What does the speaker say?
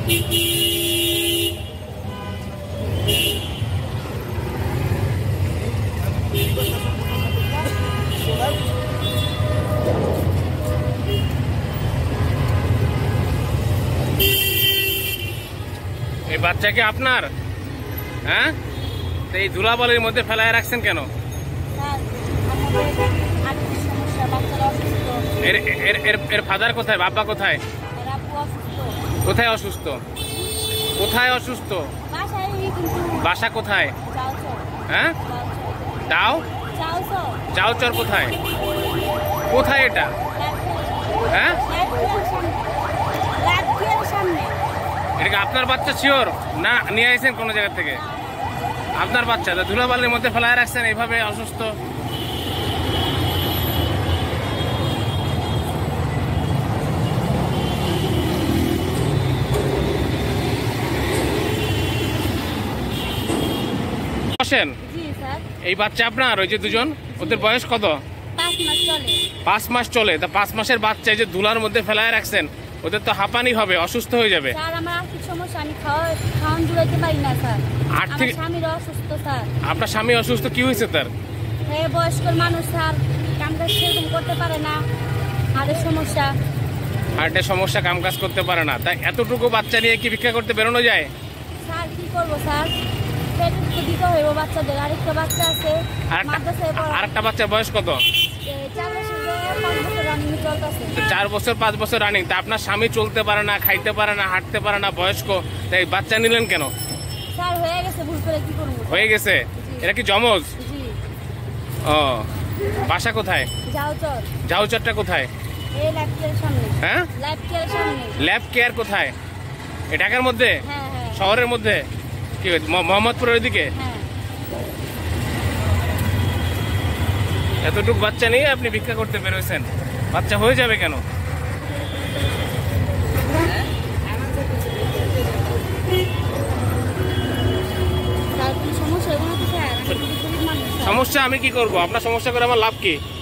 এই বাচ্চা কি আপনার? হ্যাঁ, এই ধুলাবালির মধ্যে ফেলায় রাখছেন কেন? এর ফাদার কোথায়, বাবা কোথায়? কোথায় অসুস্থ? কোথায় অসুস্থ? বাসা কোথায়? হ্যাঁ, চাউচর কোথায়? কোথায় এটা? হ্যাঁ, এটা কি আপনার বাচ্চা শিওর না নিয়ে আসছেন কোনো জায়গা থেকে? আপনার বাচ্চা ধুলাবালির মধ্যে ফেলায় রাখছেন এইভাবে অসুস্থ। বসেন। এই বাচ্চা আপনার? ওই যে দুজন, ওদের বয়স কত? 5 মাস চলে। তা 5 মাসের বাচ্চা এই যে ধুলার মধ্যে ফেলায় রাখছেন, ওদের তো হাঁপানি হবে, অসুস্থ হয়ে যাবে। আপনার স্বামী অসুস্থ? কি হয়েছে তার? বয়স্ক মানুষ স্যার, কাম কাজ সেরকম করতে পারে না, হার্টের সমস্যা। হার্টের সমস্যা, কাম কাজ করতে পারে না। তাই এতটুকু বাচ্চা নিয়ে কি ভিক্ষা করতে বেরোনো যায়? স্যার কি করবো স্যার, দিতে হইব বাচ্চাদের। আরেকটা বাচ্চা আছে, আরেকটা বাচ্চার বয়স কত? 4 বছর 5 বছর রানিং। তা আপনার স্বামী চলতে পারে না, খাইতে পারে না, হাঁটতে পারে না, বয়স্ক, তাই বাচ্চা নিলেন কেন? স্যার হয়ে গেছে, ভুল করে কি করব। হয়ে গেছে? এটা কি জমজ? ও, বাসা কোথায়? যাওচর। যাওচরটা কোথায়? এই ল্যাব কেয়ারের সামনে। হ্যাঁ, ল্যাব কেয়ারের সামনে। ল্যাব কেয়ার কোথায়? এই ঢাকার মধ্যে? হ্যাঁ হ্যাঁ। শহরের মধ্যে? কি মোহাম্মদপুরের দিকে? হ্যাঁ। এতটুকু বাচ্চা নিয়ে আপনি ভিক্ষা করতে বেরোয়েছেন, বাচ্চা হয়ে যাবে কেন? সমস্যা আমি কি করব? আপনার সমস্যা করে আমার লাভ কি?